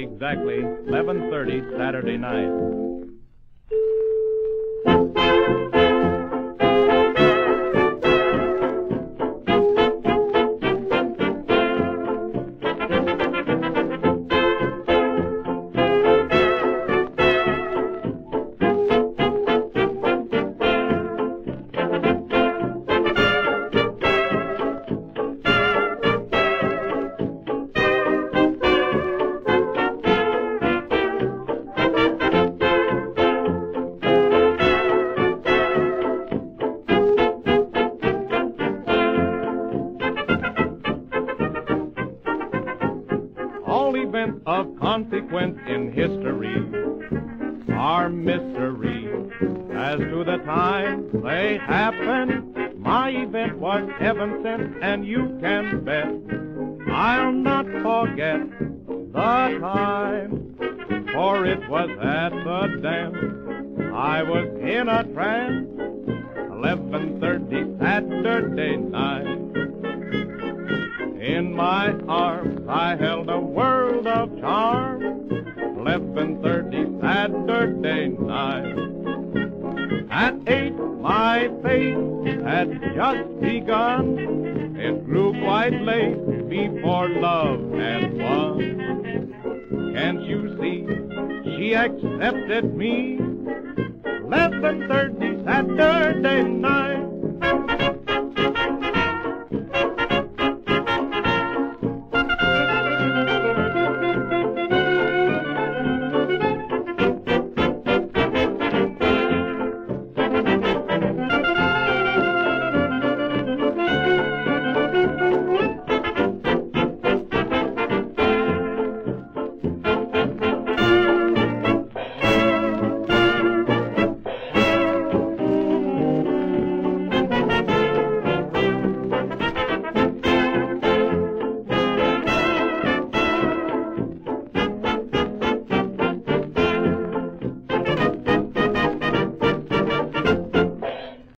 exactly 11:30 Saturday night. All events of consequence in history are mystery as to the time they happened. My event was heaven sent, and you can bet I'll not forget the time, for it was at the dance I was in a trance, 11:30 Saturday night. In my arms I held a world of charm, 11:30 Saturday night. At 8 my fate had just begun. It grew quite late before love had won. Can't you see she accepted me, 11:30 Saturday night.